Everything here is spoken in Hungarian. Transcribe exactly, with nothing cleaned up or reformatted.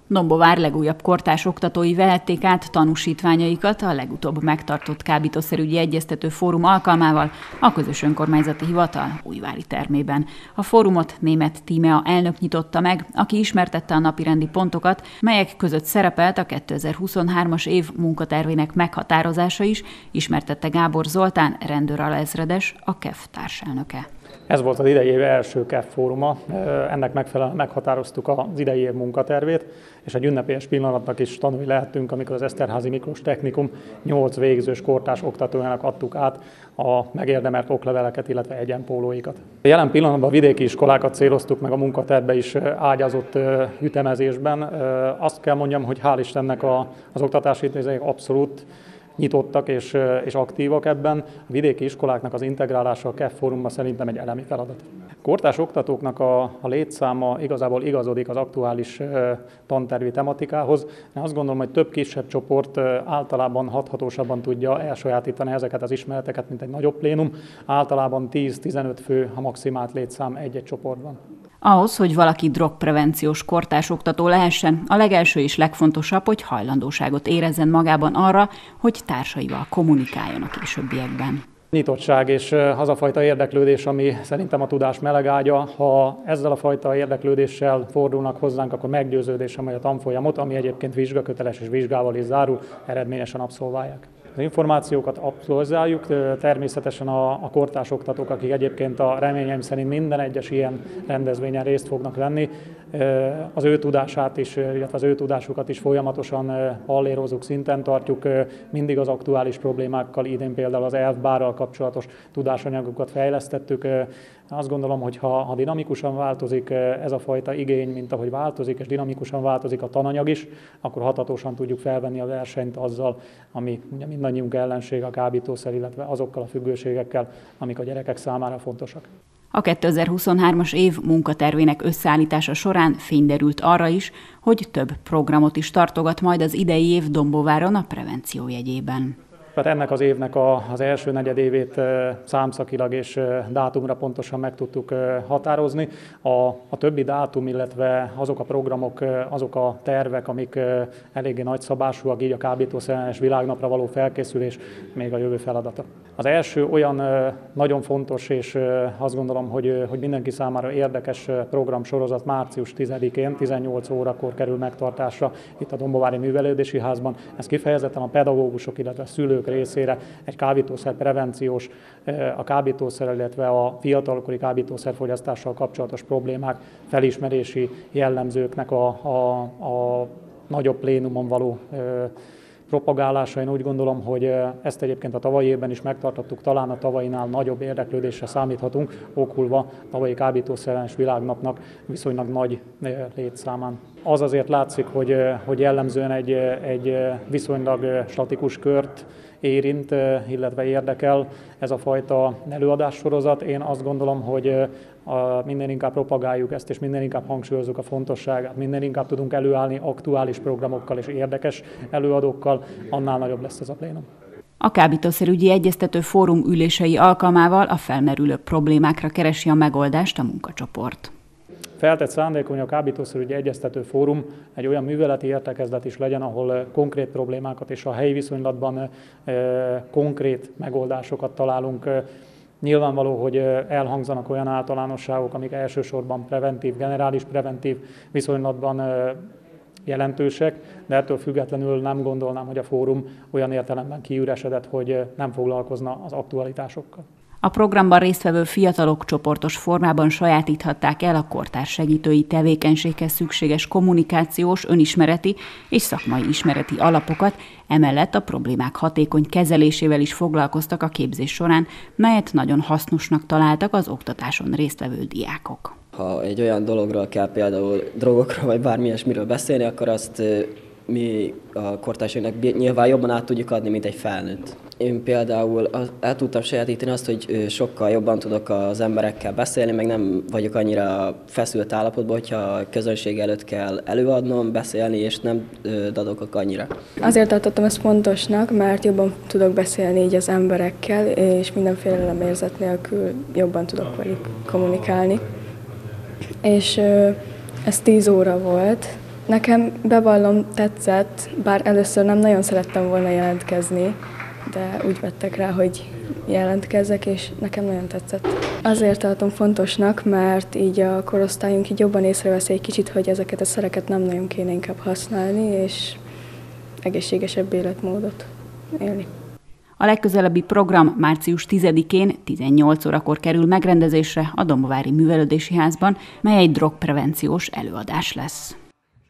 Dombovár legújabb kortárs oktatói vehették át tanúsítványaikat a legutóbb megtartott kábítószerügyi egyeztető fórum alkalmával a Közös Önkormányzati Hivatal újvári termében. A fórumot Németh Tímea elnök nyitotta meg, aki ismertette a napirendi pontokat, melyek között szerepelt a kétezer-huszonhármas év munkatervének meghatározása is, ismertette Gábor Zoltán, rendőralezredes, a ká e ef társelnöke. Ez volt az idei év első ká e ef fóruma, ennek megfelelően meghatároztuk az idei év munkatervét, és egy ünnepélyes pillanatnak is tanulni lehettünk, amikor az Eszterházy Miklós Technikum nyolc végzős kortárs oktatójának adtuk át a megérdemelt okleveleket, illetve egyenpólóikat. Jelen pillanatban a vidéki iskolákat céloztuk meg a munkatervbe is ágyazott ütemezésben. Azt kell mondjam, hogy hál' Istennek az oktatási intézmények abszolút nyitottak és, és aktívak ebben. A vidéki iskoláknak az integrálása a ká e ef fórumban szerintem egy elemi feladat. A kortárs oktatóknak a, a létszáma igazából igazodik az aktuális tantervi tematikához. Én azt gondolom, hogy több kisebb csoport általában hathatósabban tudja elsajátítani ezeket az ismereteket, mint egy nagyobb plénum. Általában tíz-tizenöt fő a maximált létszám egy-egy csoportban. Ahhoz, hogy valaki drogprevenciós kortárs oktató lehessen, a legelső és legfontosabb, hogy hajlandóságot érezzen magában arra, hogy társaival kommunikáljon a későbbiekben. Nyitottság és az a fajta érdeklődés, ami szerintem a tudás melegágya. Ha ezzel a fajta érdeklődéssel fordulnak hozzánk, akkor meggyőződésem, hogy a tanfolyamot, ami egyébként vizsgaköteles és vizsgával is zárul, eredményesen abszolválják. Az információkat abszolváljuk, természetesen a, a kortárs oktatók, akik egyébként a reményeim szerint minden egyes ilyen rendezvényen részt fognak venni, az ő tudását is, illetve az ő tudásukat is folyamatosan hallérozunk, szinten tartjuk, mindig az aktuális problémákkal, idén például az elfbárral kapcsolatos tudásanyagokat fejlesztettük. Azt gondolom, hogy ha, ha dinamikusan változik ez a fajta igény, mint ahogy változik, és dinamikusan változik a tananyag is, akkor hathatósan tudjuk felvenni a versenyt azzal, ami ugye mindannyiunk ellenség, a kábítószer, illetve azokkal a függőségekkel, amik a gyerekek számára fontosak. A kétezer-huszonhármas év munkatervének összeállítása során fény derült arra is, hogy több programot is tartogat majd az idei év Dombováron a prevenció jegyében. Tehát ennek az évnek a, az első negyedévét számszakilag és dátumra pontosan meg tudtuk határozni. A, a többi dátum, illetve azok a programok, azok a tervek, amik eléggé nagyszabásúak, így a kábítószerellenes világnapra való felkészülés még a jövő feladata. Az első olyan nagyon fontos, és azt gondolom, hogy, hogy mindenki számára érdekes programsorozat március tizedikén, tizennyolc órakor kerül megtartásra itt a Dombovári Művelődési Házban. Ez kifejezetten a pedagógusok, illetve a szülők részére egy kábítószer prevenciós, a kábítószer, illetve a fiatalkori kábítószerfogyasztással kapcsolatos problémák felismerési jellemzőknek a, a, a nagyobb plénumon való propagálása. Én úgy gondolom, hogy ezt egyébként a tavalyi évben is megtartottuk, talán a tavalyinál nagyobb érdeklődésre számíthatunk, okulva tavalyi kábítószerellenes világnapnak viszonylag nagy létszámán. Az azért látszik, hogy, hogy jellemzően egy, egy viszonylag statikus kört érint, illetve érdekel ez a fajta előadássorozat. Én azt gondolom, hogy a, minden inkább propagáljuk ezt, és minden inkább hangsúlyozzuk a fontosságát, minden inkább tudunk előállni aktuális programokkal és érdekes előadókkal, annál nagyobb lesz ez a plénum. A kábítószerügyi egyeztető fórum ülései alkalmával a felmerülő problémákra keresi a megoldást a munkacsoport. Feltett szándékon, hogy a kábítószerügyi egyeztető fórum egy olyan műveleti értekezlet is legyen, ahol konkrét problémákat és a helyi viszonylatban konkrét megoldásokat találunk. Nyilvánvaló, hogy elhangzanak olyan általánosságok, amik elsősorban preventív, generális preventív viszonylatban jelentősek, de ettől függetlenül nem gondolnám, hogy a fórum olyan értelemben kiüresedett, hogy nem foglalkozna az aktualitásokkal. A programban résztvevő fiatalok csoportos formában sajátíthatták el a kortárs segítői tevékenységhez szükséges kommunikációs, önismereti és szakmai ismereti alapokat, emellett a problémák hatékony kezelésével is foglalkoztak a képzés során, melyet nagyon hasznosnak találtak az oktatáson résztvevő diákok. Ha egy olyan dologról kell, például drogokról vagy bármi ilyesmiről beszélni, akkor azt mi a kortársainak nyilván jobban át tudjuk adni, mint egy felnőtt. Én például el tudtam sajátítani azt, hogy sokkal jobban tudok az emberekkel beszélni, meg nem vagyok annyira feszült állapotban, hogyha a közönség előtt kell előadnom, beszélni, és nem dadogok annyira. Azért tartottam ezt fontosnak, mert jobban tudok beszélni így az emberekkel, és minden félelemérzet nélkül jobban tudok velük kommunikálni. És ez tíz óra volt, Nekem bevallom tetszett, bár először nem nagyon szerettem volna jelentkezni, de úgy vettek rá, hogy jelentkezzek, és nekem nagyon tetszett. Azért tartom fontosnak, mert így a korosztályunk így jobban észreveszi egy kicsit, hogy ezeket a szereket nem nagyon kéne inkább használni, és egészségesebb életmódot élni. A legközelebbi program március tizedikén tizennyolc órakor kerül megrendezésre a Dombovári Művelődési Házban, mely egy drogprevenciós előadás lesz.